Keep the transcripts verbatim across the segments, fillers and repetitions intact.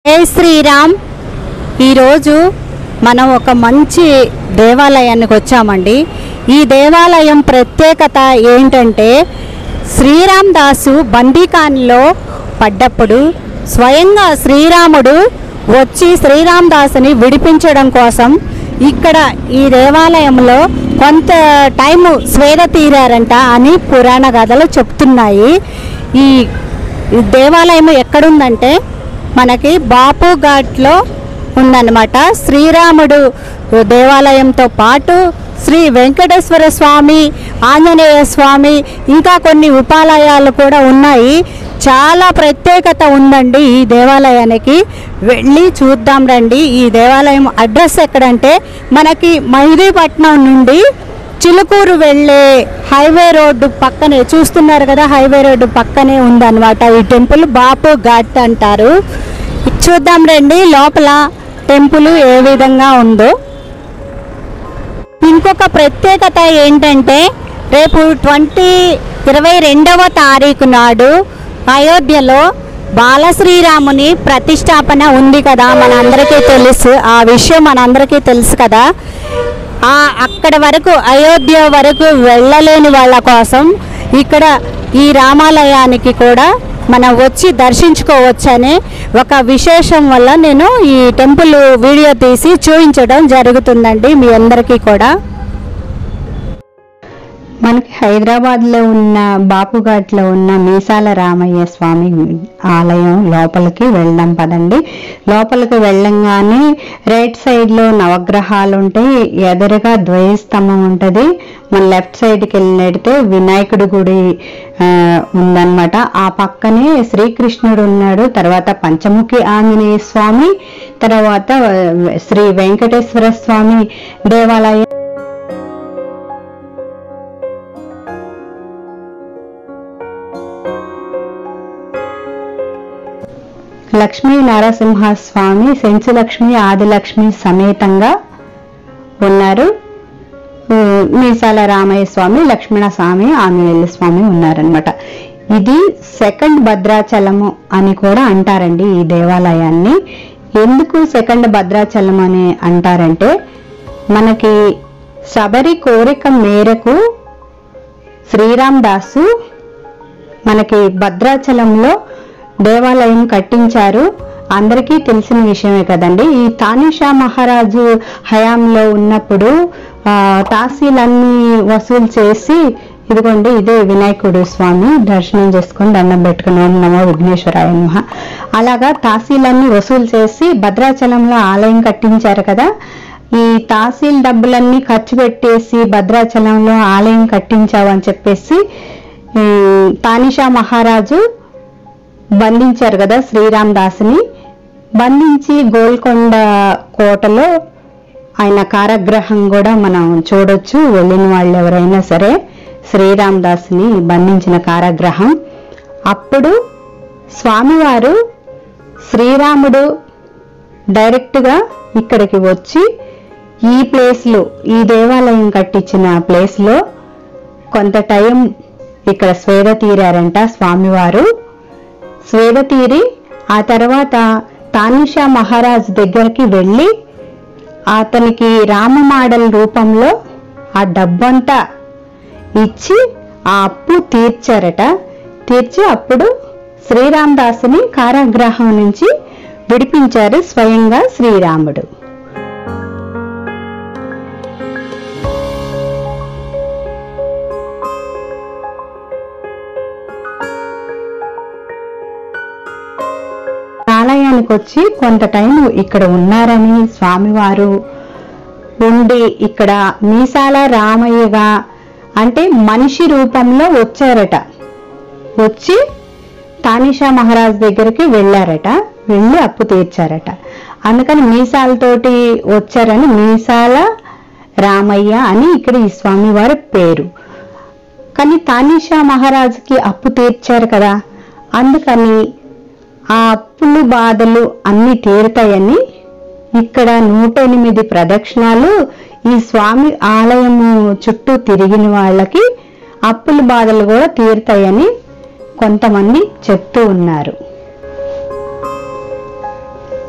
జై శ్రీరామ్. ఈరోజు మనం ఒక మంచి దేవాలయానికి వచ్చామండి. ఈ దేవాలయం ప్రత్యేకత ఏంటంటే శ్రీరామ్ దాసు బందీఖాన్లో పడ్డప్పుడు స్వయంగా శ్రీరాముడు వచ్చి శ్రీరామ్ దాసుని విడిపించడం కోసం ఇక్కడ ఈ దేవాలయంలో కొంత టైము స్వేద తీరారంట అని పురాణ గాథలు చెప్తున్నాయి. ఈ దేవాలయం ఎక్కడుందంటే మనకి బాపు ఘాట్లో ఉందన్నమాట. శ్రీరాముడు దేవాలయంతో పాటు శ్రీ వెంకటేశ్వర స్వామి, ఆంజనేయ స్వామి, ఇంకా కొన్ని ఉపాలయాలు కూడా ఉన్నాయి. చాలా ప్రత్యేకత ఉందండి ఈ దేవాలయానికి. వెళ్ళి చూద్దాం రండి. ఈ దేవాలయం అడ్రస్ ఎక్కడంటే మనకి మహిదీపట్నం నుండి చిలుకూరు వెళ్ళే హైవే రోడ్డు పక్కనే చూస్తున్నారు కదా, హైవే రోడ్డు పక్కనే ఉందన్నమాట ఈ టెంపుల్. బాపు ఘాట్ అంటారు. చూద్దాం రండి లోపల టెంపుల్ ఏ విధంగా ఉందో. ఇంకొక ప్రత్యేకత ఏంటంటే రేపు ట్వంటీ ఇరవై రెండవ తారీఖు నాడు అయోధ్యలో బాలశ్రీరాముని ప్రతిష్టాపన ఉంది కదా, మనందరికీ తెలుసు. ఆ విషయం మనందరికీ తెలుసు కదా. ఆ అక్కడ వరకు అయోధ్య వరకు వెళ్ళలేని వాళ్ళ కోసం ఇక్కడ ఈ రామాలయానికి కూడా మనం వచ్చి దర్శించుకోవచ్చనే ఒక విశేషం వల్ల నేను ఈ టెంపుల్ వీడియో తీసి చూపించడం జరుగుతుందండి మీ అందరికీ కూడా. మనకి హైదరాబాద్లో ఉన్న బాపుఘాట్లో ఉన్న మీసాల రామయ్య స్వామి ఆలయం లోపలికి వెళ్దాం పదండి. లోపలికి వెళ్ళంగానే రైట్ సైడ్లో నవగ్రహాలు ఉంటాయి, ఎదురుగా ద్వయస్తంభం ఉంటుంది. మన లెఫ్ట్ సైడ్కి వెళ్ళినట్టే వినాయకుడి గుడి ఉందన్నమాట. ఆ పక్కనే శ్రీకృష్ణుడు ఉన్నాడు, తర్వాత పంచముఖి ఆంజనేయ స్వామి, తర్వాత శ్రీ వెంకటేశ్వర స్వామి దేవాలయం. లక్ష్మీ నరసింహస్వామి, సెంచులక్ష్మి, ఆదిలక్ష్మి సమేతంగా ఉన్నారు. మీసాల రామయ్య స్వామి, లక్ష్మణ స్వామి, ఆంజనేయ స్వామి ఉన్నారనమాట. ఇది సెకండ్ భద్రాచలము అని కూడా అంటారండి ఈ దేవాలయాన్ని. ఎందుకు సెకండ్ భద్రాచలం అని అంటారంటే మనకి శబరి కోరిక మేరకు శ్రీరామ్ దాసు మనకి భద్రాచలంలో దేవాలయం కట్టించారు. అందరికీ తెలిసిన విషయమే కదండి. ఈ తానిషా మహారాజు హయాంలో ఉన్నప్పుడు తాసీలన్నీ వసూలు చేసి, ఇదిగోండి ఇదే వినాయకుడు స్వామి, దర్శనం చేసుకొని దండం పెట్టుకుని ఓం నమో విఘ్నేశ్వరాయ నమః. అలాగా తాసీలన్నీ వసూలు చేసి భద్రాచలంలో ఆలయం కట్టించారు కదా. ఈ తాసీల్ డబ్బులన్నీ ఖర్చు పెట్టేసి భద్రాచలంలో ఆలయం కట్టించావు అని చెప్పేసి తానిషా మహారాజు బంధించారు కదా శ్రీరామ్ దాసుని. బంధించి గోల్కొండ కోటలో ఆయన కారాగృహం కూడా మనం చూడొచ్చు, వెళ్ళిన వాళ్ళు ఎవరైనా సరే. శ్రీరామ్ దాసుని బంధించిన కారాగృహం. అప్పుడు స్వామివారు శ్రీరాముడు డైరెక్ట్గా ఇక్కడికి వచ్చి ఈ ప్లేస్లో, ఈ దేవాలయం కట్టించిన ప్లేస్లో కొంత టైం ఇక్కడ స్వేద తీరారంట స్వామివారు. స్వేద తీరి ఆ తర్వాత తానిషా మహారాజ్ దగ్గరికి వెళ్ళి అతనికి రామమాడల్ రూపంలో ఆ డబ్బంతా ఇచ్చి ఆ అప్పు తీర్చారట. తీర్చి అప్పుడు శ్రీరామ్ దాసుని కారాగృహం నుంచి విడిపించారు స్వయంగా శ్రీరాముడు. ఆలయానికి వచ్చి కొంత టైం ఇక్కడ ఉన్నారని స్వామివారు ఉండి ఇక్కడ మీసాల రామయ్యగా అంటే మనిషి రూపంలో వచ్చారట. వచ్చి తానిషా మహారాజ్ దగ్గరికి వెళ్ళారట, వెళ్ళి అప్పు తీర్చారట. అందుకని మీసాలతోటి వచ్చారని మీసాల రామయ్య అని ఇక్కడ ఈ స్వామివారి పేరు. కానీ తానిషా మహారాజుకి అప్పు తీర్చారు కదా, అందుకని ఆ అప్పులు బాధలు అన్ని తీరుతాయని ఇక్కడ నూట ఎనిమిది ప్రదక్షిణాలు ఈ స్వామి ఆలయము చుట్టూ తిరిగిన వాళ్ళకి అప్పుల బాధలు కూడా తీరుతాయని కొంతమంది చెప్తూ ఉన్నారు.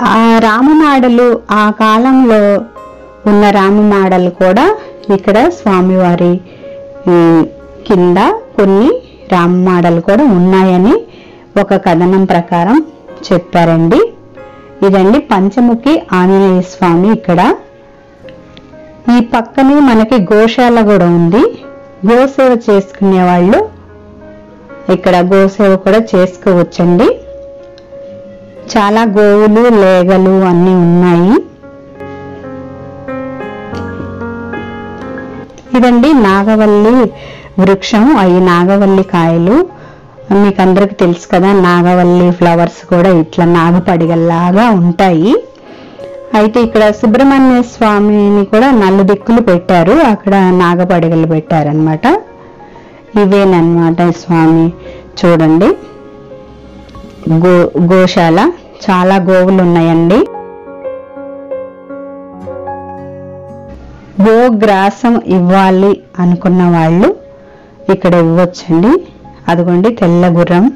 ఆ రామమాడలు ఆ కాలంలో ఉన్న రామమాడలు కూడా ఇక్కడ స్వామివారి కింద కొన్ని రామమాడలు కూడా ఉన్నాయని ఒక కథనం ప్రకారం చెప్పారండి. ఇదండి పంచముఖి ఆంజనేయ స్వామి. ఇక్కడ ఈ పక్కనే మనకి గోశాల కూడా ఉంది. గోసేవ చేసుకునే వాళ్ళు ఇక్కడ గోసేవ కూడా చేసుకోవచ్చండి. చాలా గోవులు లేగలు అన్నీ ఉన్నాయి. ఇదండి నాగవల్లి వృక్షం. అవి నాగవల్లి కాయలు మీకు అందరికి తెలుసు కదా. నాగవల్లి ఫ్లవర్స్ కూడా ఇట్లా నాగపడిగల్లాగా ఉంటాయి. అయితే ఇక్కడ సుబ్రహ్మణ్య స్వామిని కూడా నలు దిక్కులు పెట్టారు, అక్కడ నాగపడిగలు పెట్టారనమాట. ఇవేనమాట స్వామి. చూడండి గో గోశాల చాలా గోవులు ఉన్నాయండి. గోగ్రాసం ఇవ్వాలి అనుకున్న వాళ్ళు ఇక్కడ ఇవ్వచ్చండి. అదిగోండి తెల్ల గుర్రం.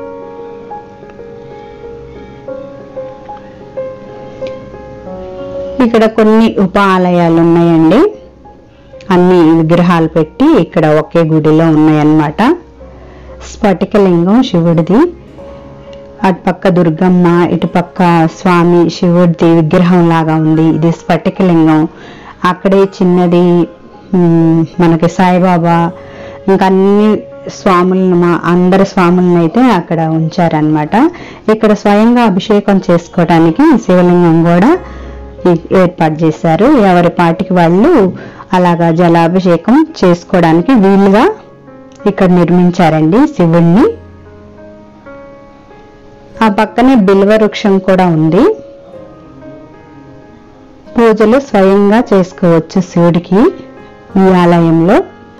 ఇక్కడ కొన్ని ఉప ఆలయాలు ఉన్నాయండి. అన్ని విగ్రహాలు పెట్టి ఇక్కడ ఒకే గుడిలో ఉన్నాయన్నమాట. స్ఫటికలింగం శివుడిది, అటుపక్క దుర్గమ్మ, ఇటుపక్క స్వామి శివుడిది విగ్రహం లాగా ఉంది. ఇది స్ఫటికలింగం. అక్కడే చిన్నది మనకి సాయిబాబా, ఇంకా అన్ని స్వాములను మా అందరి స్వాములను అయితే అక్కడ ఉంచారనమాట. ఇక్కడ స్వయంగా అభిషేకం చేసుకోవడానికి శివలింగం కూడా ఏర్పాటు చేశారు. ఎవరి పాటికి వాళ్ళు అలాగా జలాభిషేకం చేసుకోవడానికి వీలుగా ఇక్కడ నిర్మించారండి శివుణ్ణి. ఆ పక్కనే బిల్వ వృక్షం కూడా ఉంది. పూజలు స్వయంగా చేసుకోవచ్చు శివుడికి ఈ ఆలయంలో.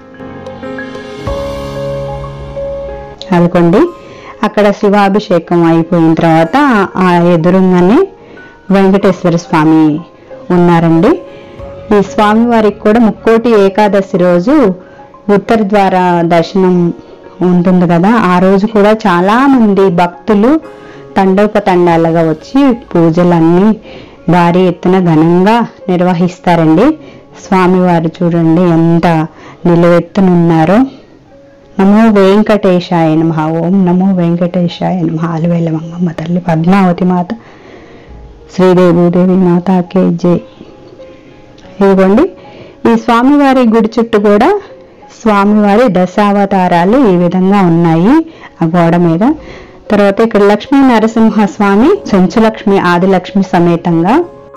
అనుకోండి అక్కడ శివాభిషేకం అయిపోయిన తర్వాత ఆ ఎదురుగానే వెంకటేశ్వర స్వామి ఉన్నారండి. ఈ స్వామి వారికి కూడా ముక్కోటి ఏకాదశి రోజు ఉత్తర ద్వార దర్శనం ఉంటుంది కదా. ఆ రోజు కూడా చాలా మంది భక్తులు తండోపతండాలుగా వచ్చి పూజలన్నీ భారీ ఎత్తున ఘనంగా నిర్వహిస్తారండి. స్వామివారు చూడండి ఎంత నిలువెత్తునున్నారో. నమో వెంకటేశాయ నమః. ఓం నమో వెంకటేశాయ నమః. అలవేల మంగమ్మ తల్లి, పద్మావతి మాత, శ్రీదేవీదేవి మాతాకే జై. ఇదిగోండి ఈ స్వామివారి గుడి చుట్టూ కూడా స్వామివారి దశావతారాలు ఈ విధంగా ఉన్నాయి ఆ గోడ మీద. తర్వాత ఇక్కడ లక్ష్మీ నరసింహ స్వామి, చెంచులక్ష్మి, ఆదిలక్ష్మి సమేతంగా.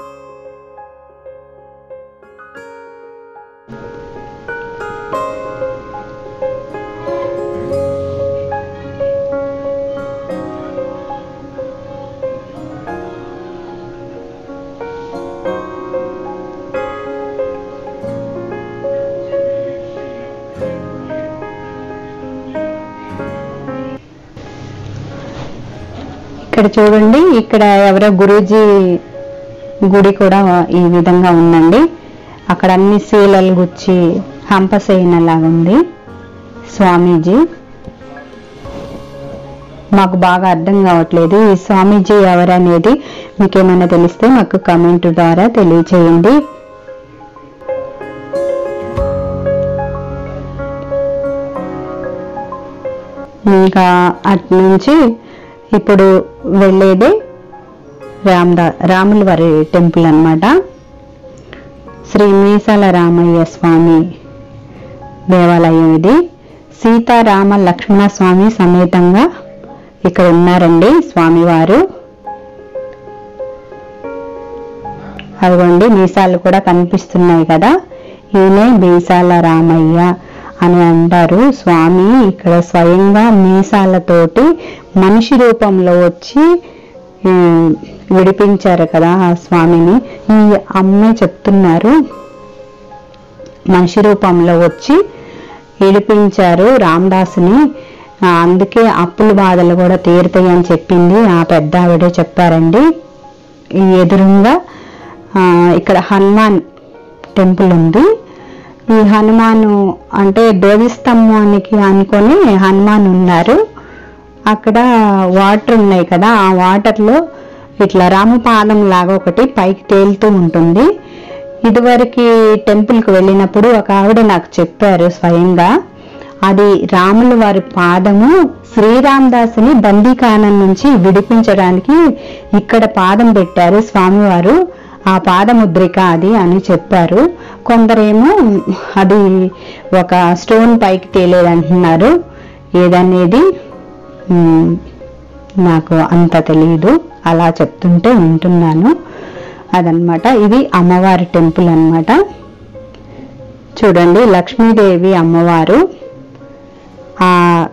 ఇక్కడ చూడండి ఇక్కడ ఎవరో గురూజీ గుడి కూడా ఈ విధంగా ఉందండి. అక్కడ అన్ని శీలలు గుచ్చి హంపసేనలాగా ఉంది స్వామీజీ. మాకు బాగా అర్థం కావట్లేదు ఈ స్వామీజీ ఎవరనేది. మీకేమైనా తెలిస్తే మాకు కామెంట్ ద్వారా తెలియచేయండి. ఇంకా అటు నుంచి ఇప్పుడు వెళ్ళేది రామదా రాముల వారి టెంపుల్ అన్నమాట. శ్రీ మీసాల రామయ్య స్వామి దేవాలయం ఇది. సీతారామ లక్ష్మణ స్వామి సమేతంగా ఇక్కడ ఉన్నారండి స్వామివారు. అదిగోండి మీసాలు కూడా కనిపిస్తున్నాయి కదా. ఈయనే మీసాల రామయ్య అని అంటారు స్వామి. ఇక్కడ స్వయంగా మీసాలతోటి మనిషి రూపంలో వచ్చి విడిపించారు కదా ఆ స్వామిని. ఈ అమ్మే చెప్తున్నారు మనిషి రూపంలో వచ్చి విడిపించారు రామదాసుని. అందుకే అప్పుల బాధలు కూడా తీరుతాయి అని చెప్పింది ఆ పెద్ద ఆవిడే చెప్పారండి. ఈ ఎదురుగా ఇక్కడ హనుమాన్ టెంపుల్ ఉంది. ఈ హనుమాను అంటే ధ్వజస్తంభానికి అనుకొని హనుమాన్ ఉన్నారు. అక్కడ వాటర్ ఉన్నాయి కదా, ఆ వాటర్లో ఇట్లా రామపాదం లాగా ఒకటి పైకి తేలుతూ ఉంటుంది. ఇదివరకు టెంపుల్కి వెళ్ళినప్పుడు ఒక ఆవిడ నాకు చెప్పారు స్వయంగా, అది రాముల వారి పాదము శ్రీరామదాసుని బందీకానం నుంచి విడిపించడానికి ఇక్కడ పాదం పెట్టారు స్వామివారు, ఆ పాదముద్రిక అది అని చెప్పారు. కొందరేమో అది ఒక స్టోన్ పైకి తేలేదంటున్నారు. ఏదనేది నాకు అంత తెలియదు, అలా చెప్తుంటే వింటున్నాను. అదనమాట. ఇది అమ్మవారి టెంపుల్ అన్నమాట. చూడండి, లక్ష్మీదేవి అమ్మవారు ఆ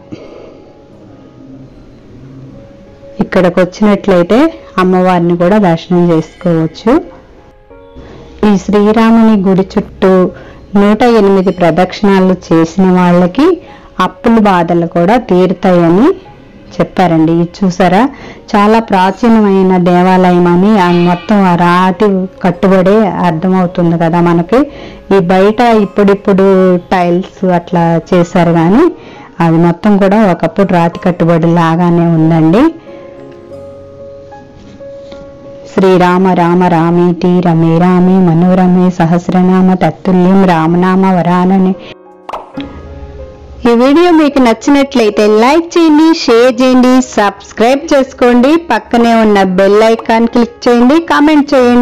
ఇక్కడికి వచ్చినట్లయితే అమ్మవారిని కూడా దర్శనం చేసుకోవచ్చు. ఈ శ్రీరాముని గుడి చుట్టూ నూట ఎనిమిది ప్రదక్షిణాలు చేసిన వాళ్ళకి అప్పుల బాధలు కూడా తీరుతాయని చెప్పారండి. ఇది చూసారా, చాలా ప్రాచీనమైన దేవాలయం అని మొత్తం ఆ రాతి కట్టుబడే అర్థమవుతుంది కదా మనకి. ఈ బయట ఇప్పుడిప్పుడు టైల్స్ అట్లా చేశారు, కానీ అది మొత్తం కూడా ఒకప్పుడు రాతి కట్టుబడి లాగానే ఉందండి. శ్రీరామ రామ రామేతి రమే రామే మనోరమే సహస్రనామ తత్తుల్యం రామనామ వరానని. ఈ వీడియో మీకు నచ్చినట్లయితే లైక్ చేయండి, షేర్ చేయండి, సబ్స్క్రైబ్ చేసుకోండి, పక్కనే ఉన్న బెల్ ఐకాన్ క్లిక్ చేయండి, కామెంట్ చేయండి.